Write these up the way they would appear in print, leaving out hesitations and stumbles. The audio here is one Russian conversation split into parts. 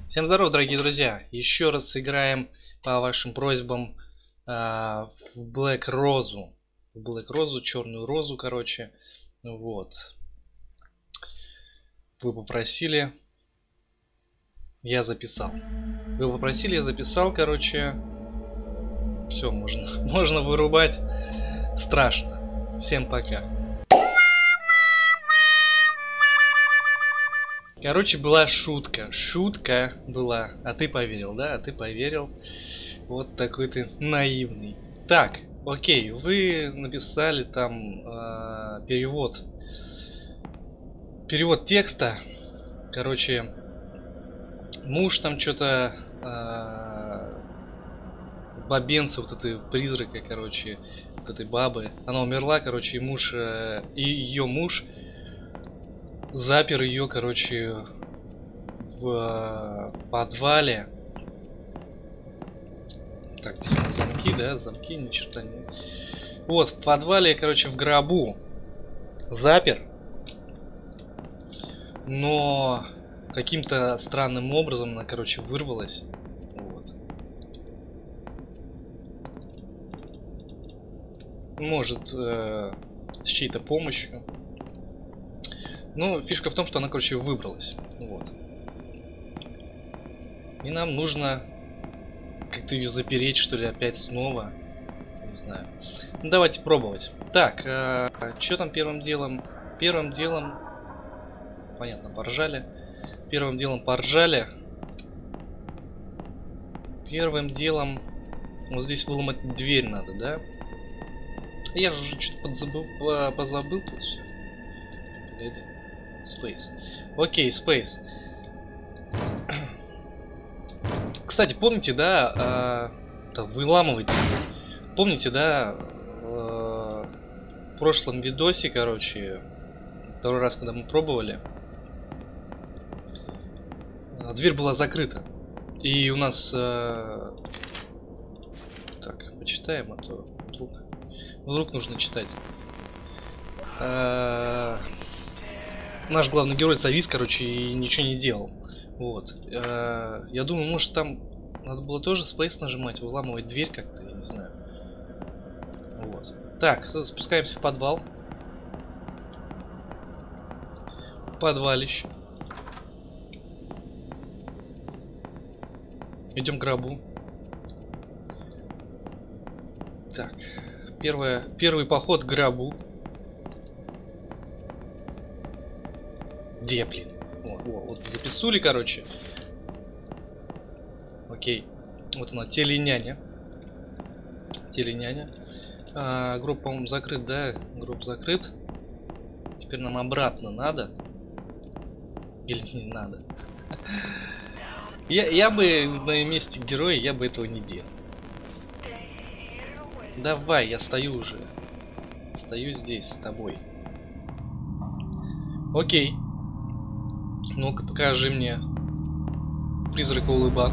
Всем здоров, дорогие друзья! Еще раз сыграем по вашим просьбам в Black Rose. В Black Rose, черную розу, короче. Вот. Вы попросили, я записал. Вы попросили, я записал, короче. Все, можно вырубать. Страшно. Всем пока. Короче, была шутка. Шутка была. А ты поверил, да? А ты поверил. Вот такой ты наивный. Так, окей. Вы написали там перевод. Перевод текста. Короче, муж там что-то... бабенца, вот этой призрака, короче. Вот этой бабы. Она умерла, короче, и муж... и ее муж... запер ее, короче, в подвале. Так, здесь у нас замки, да? Замки, ни черта не... Вот, в подвале, короче, в гробу запер. Но каким-то странным образом она, короче, вырвалась. Вот. Может, с чьей-то помощью. Ну, фишка в том, что она, короче, выбралась. Вот. И нам нужно как-то ее запереть, что ли, опять снова. Не знаю. Ну, давайте пробовать. Так, что там первым делом? Первым делом... Понятно, поржали. Первым делом поржали. Первым делом... Вот здесь выломать дверь надо, да? Я же уже что-то позабыл тут все. Space. Окей, Space. Кстати, помните, да, выламывать. Помните, да, в прошлом видосе, короче, второй раз, когда мы пробовали, дверь была закрыта. И у нас... Так, почитаем, а то вдруг нужно читать. Наш главный герой завис, короче, и ничего не делал. Вот. Я думаю, может, там надо было тоже Space нажимать, выламывать дверь как-то, я не знаю. Вот. Так, спускаемся в подвал. Подвалище. Идем к гробу. Так. Первый поход к гробу. Где, блин? Вот записули, короче. Окей. Вот она, теленяня. Теленяня. Гроб, по-моему, закрыт, да? Гроб закрыт. Теперь нам обратно надо. Или не надо? Я бы на месте героя, я бы этого не делал. Давай, я стою уже. Стою здесь с тобой. Окей. Ну-ка, покажи мне призрака улыбаку.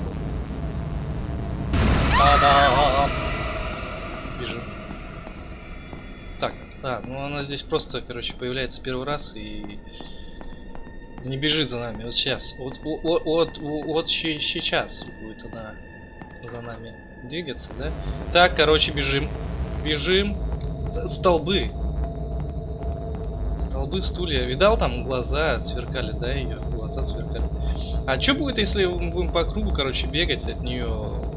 Та-дам! Бежим. Так, ну она здесь просто, короче, появляется первый раз и не бежит за нами. Вот сейчас. Вот сейчас будет она за нами двигаться, да? Так, короче, бежим. Бежим. Столбы. Столбы, стулья. Видал, там глаза сверкали, да, ее глаза сверкали. А что будет, если мы будем по кругу, короче, бегать от нее?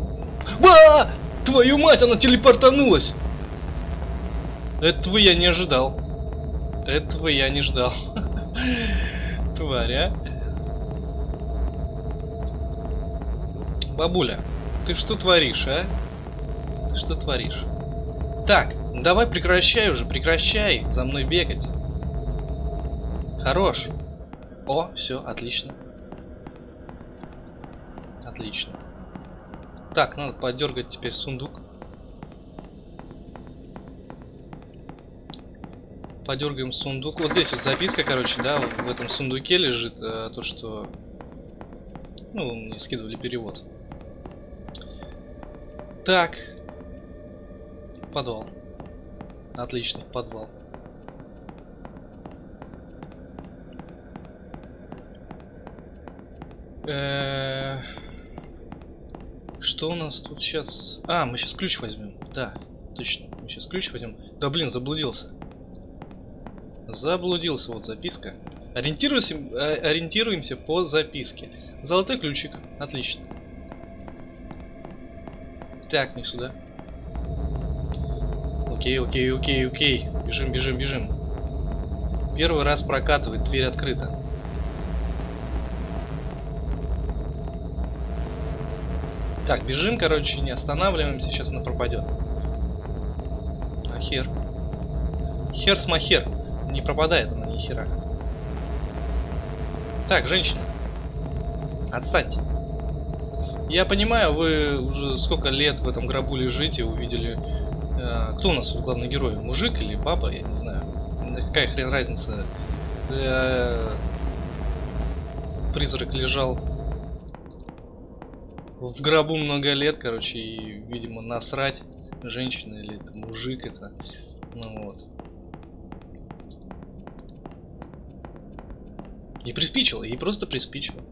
Твою мать, она телепортанулась! Этого я не ожидал. Этого я не ждал. Тварь, а? Бабуля, ты что творишь, а? Ты что творишь? Так, давай прекращай уже, прекращай за мной бегать. Хорош. О, все, отлично. Отлично. Так, надо подергать теперь сундук. Подергаем сундук. Вот здесь вот записка, короче, да, вот в этом сундуке лежит то, что... Ну, мне скидывали перевод. Так. Подвал. Отлично, подвал. что у нас тут сейчас? А, мы сейчас ключ возьмем. Да, точно. Мы сейчас ключ возьмем. Да блин, заблудился. Заблудился, вот записка. Ориентируемся по записке. Золотой ключик. Отлично. Так, не сюда. Окей. Бежим. Первый раз прокатывает, дверь открыта. Так, бежим, короче, не останавливаемся, сейчас она пропадет. А хер. Хер с махер. Не пропадает она ни хера. Так, женщина. Отстаньте. Я понимаю, вы уже сколько лет в этом гробу лежите, увидели... кто у нас главный герой? Мужик или баба? Я не знаю. Какая хрен разница? Призрак лежал в гробу много лет, короче, и, видимо, насрать, женщина или это мужик это. Ну вот. И приспичило, ей просто приспичило.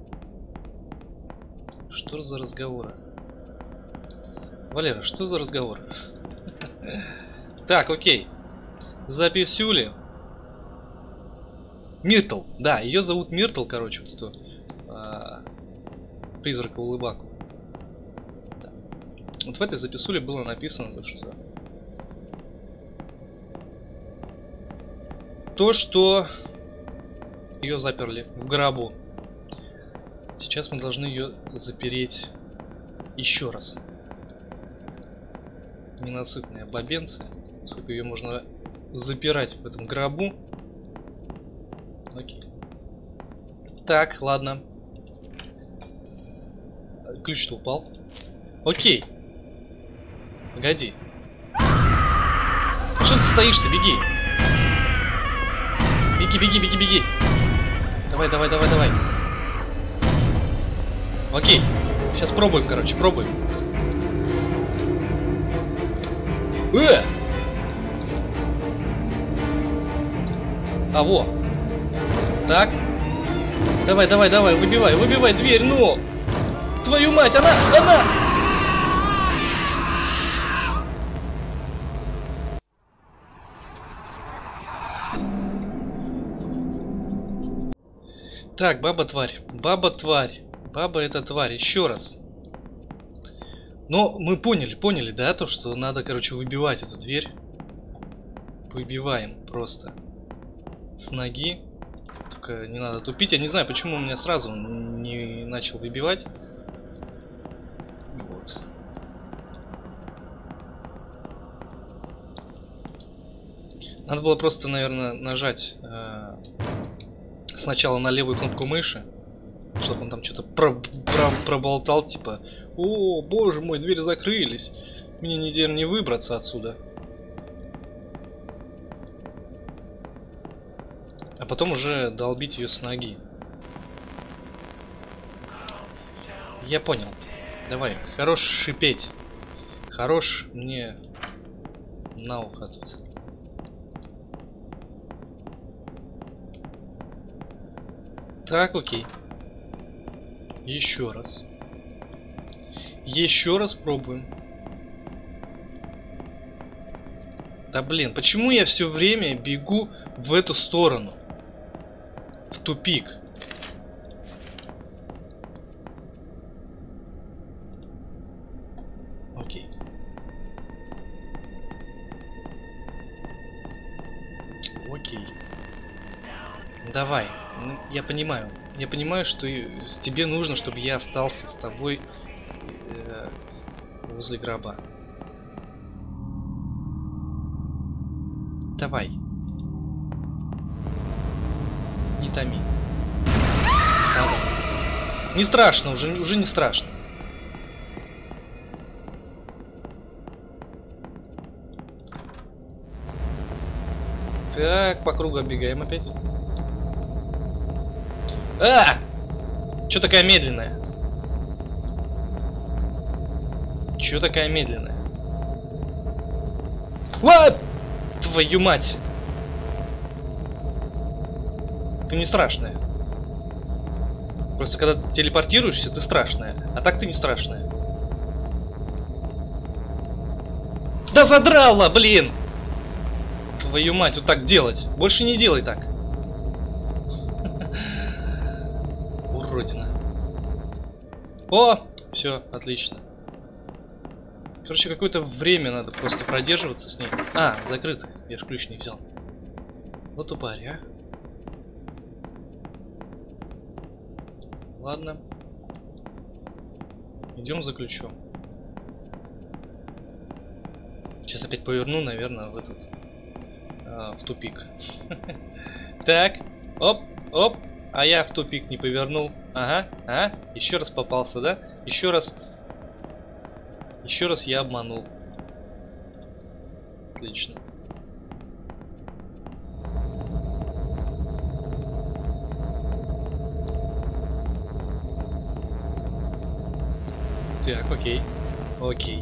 Что за разговоры? Валера, что за разговор? Так, окей. Записюли. Миртл. Да, ее зовут Миртл, короче, вот эту призрака улыбаку. Да. Вот в этой записуле было написано, что ее заперли в гробу. Сейчас мы должны ее запереть еще раз. Ненасытная бабенция. Сколько ее можно запирать в этом гробу. Окей. Так, ладно. Ключ-то упал. Окей. Погоди. Что ты стоишь-то? Беги. Беги. Давай. Окей. Сейчас пробуем, короче, пробуем. А во. Так. Давай, выбивай дверь, ну! Твою мать, она! Так, баба-тварь. Баба это тварь, еще раз. Но мы поняли, да, то, что надо, короче, выбивать эту дверь. Выбиваем просто. С ноги. Только не надо тупить. Я не знаю, почему у меня сразу не начал выбивать. Вот. Надо было просто, наверное, нажать сначала на левую кнопку мыши, чтобы он там что-то проболтал, типа: «О, боже мой, двери закрылись. Мне не выбраться отсюда». А потом уже долбить ее с ноги. Я понял. Давай, хорош шипеть. Хорош мне на ухо тут. Так, окей. Еще раз. Еще раз пробуем. Да блин, почему я все время бегу в эту сторону? В тупик. Окей. Окей. Давай. Ну, я понимаю. Я понимаю, что тебе нужно, чтобы я остался с тобой возле гроба. Давай. Не томи. Давай. Не страшно, уже не страшно. Так, по кругу оббегаем опять. А! Чё такая медленная? Чё такая медленная? What? Твою мать! Ты не страшная. Просто когда ты телепортируешься, ты страшная. А так ты не страшная. Да задрала, блин! Твою мать, вот так делать. Больше не делай так. Уродина. О, все, отлично. Короче, какое-то время надо просто продерживаться с ней. А, закрыто. Я ж ключ не взял. Вот тупарь, а. Ладно. Идем за ключом. Сейчас опять поверну, наверное, в этот... в тупик. Так. Оп, оп. А я в тупик не повернул. Ага, еще раз попался, да? Еще раз я обманул. Отлично. Так, окей. Окей.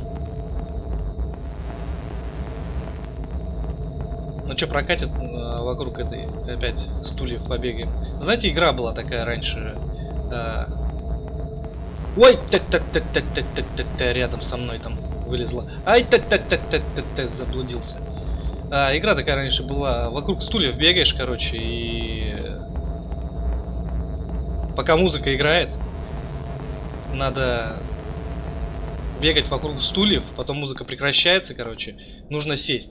Ну что, прокатит вокруг этой опять стульев побегаем. Знаете, игра была такая раньше. Ой, так, рядом со мной там вылезла. Ай, так, заблудился. Игра такая раньше была. Вокруг стульев бегаешь, короче, и пока музыка играет, надо бегать вокруг стульев, потом музыка прекращается, короче, нужно сесть.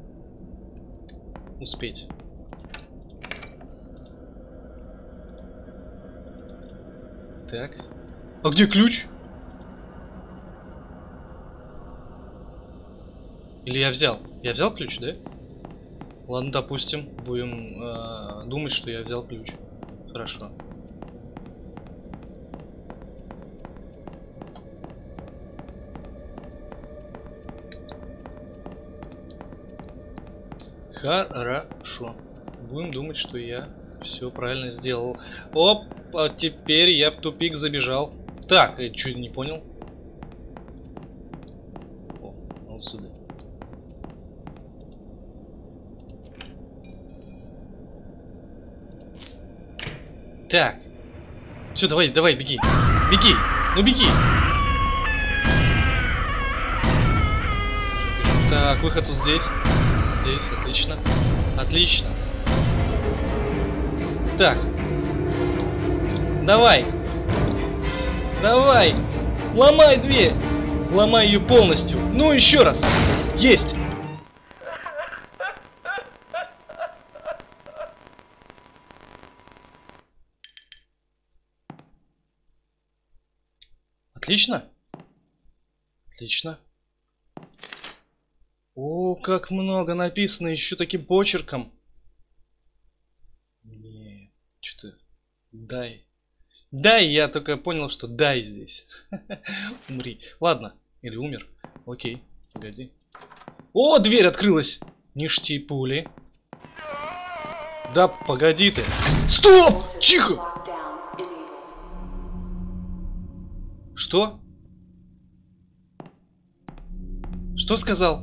Успеть. Так. А где ключ? Или я взял? Я взял ключ, да? Ладно, допустим. Будем думать, что я взял ключ. Хорошо. Хорошо. Будем думать, что я все правильно сделал. Оп, а теперь я в тупик забежал. Так, я чуть не понял. О, вот сюда. Так. Все, давай, беги. Беги. Ну беги. Так, выход вот здесь. Здесь, отлично. Отлично. Так. Давай. Давай. Ломай дверь. Ломай ее полностью. Ну, еще раз. Есть. Отлично. Отлично. О, как много написано еще таким почерком. Не, что-то... Дай. Дай, я только понял, что дай здесь. Умри. Ладно. Или умер. Окей. Погоди. О, дверь открылась. Ништяки пули. Да, погоди ты. Стоп! Тихо! Что? Что сказал?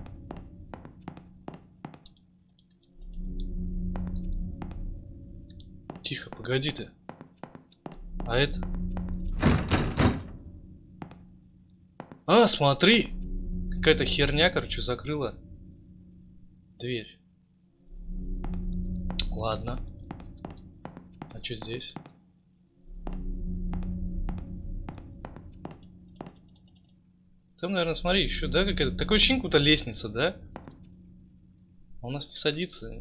Тихо, погоди ты. А это? А, смотри! Какая-то херня, короче, закрыла дверь. Ладно. А что здесь? Там, наверное, смотри, еще, да, какая-то... Такое ощущение, какая-то лестница, да? А у нас не садится.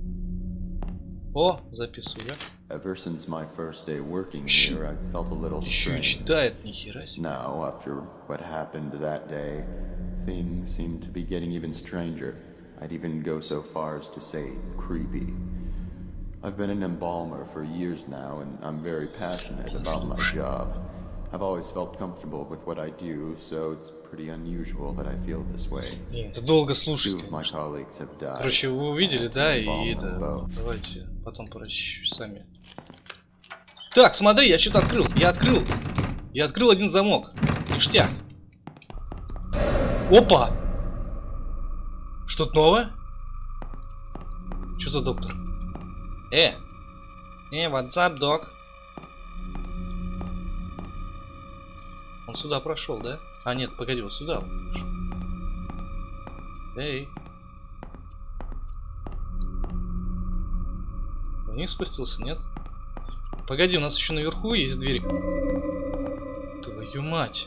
О, записываю, да? Ever since my first day working here, I've felt a little strange. Читает, нихера себе. Now, after what happened that day, things seem to be getting even stranger. I'd even go so far as to say creepy. I've been an embalmer for years now, and I'm very passionate about my job. I've always felt comfortable with what I do, so it's pretty unusual that I feel this way. Это долго Two слушать. of my colleagues have died. Короче, вы увидели, да, и это... both. Давайте потом прочищу сами. Так, смотри, я что-то открыл. Я открыл один замок. Ништяк. Опа! Что-то новое? Что за доктор? What's up, док? Он сюда прошел, да? А, нет, погоди, вот сюда он прошел. Эй. Вниз спустился, нет? Погоди, у нас еще наверху есть дверь. Твою мать.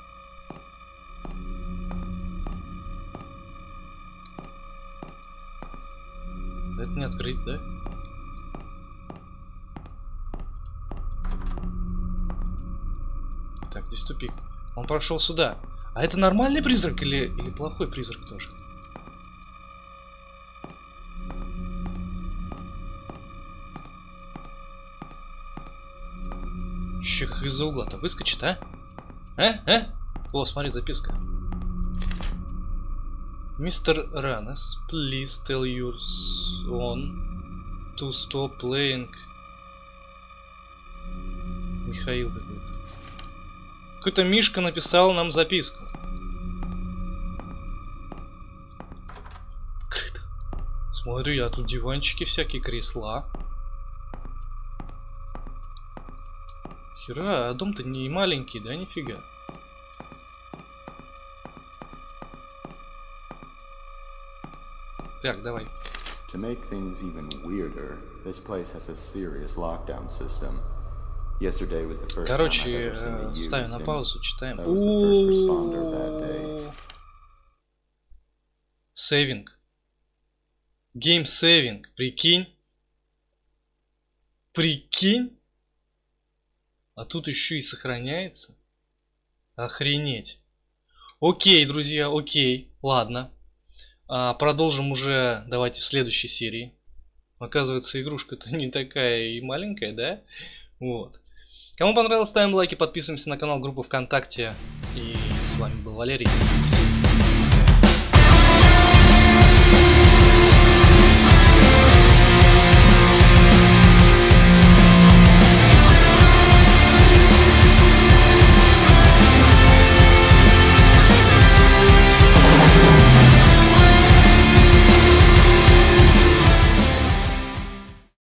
Это не открыть, да? Так, здесь тупик. Он прошел сюда. А это нормальный призрак или плохой призрак тоже? Че как из-за угла-то выскочит, а? О, смотри, записка. Мистер Ранес, please tell your son to stop playing. Михаил какой-то. Какой-то Мишка написал нам записку. Смотри, а тут диванчики всякие, кресла. Хера, а дом-то не маленький, да, нифига. Так, давай. To make things even weirder, this place has a serious lockdown system. Yesterday was the first time I've ever seen it used. Ставим на паузу, читаем. I was the first responder that day. Сейвинг. Гейм сейвинг. Прикинь. Прикинь. А тут еще и сохраняется. Охренеть. Окей, друзья, окей. Ладно. Продолжим уже, давайте, в следующей серии. Оказывается, игрушка-то не такая и маленькая, да? Вот. Кому понравилось, ставим лайки, подписываемся на канал, группу ВКонтакте. И с вами был Валерий. Всем пока.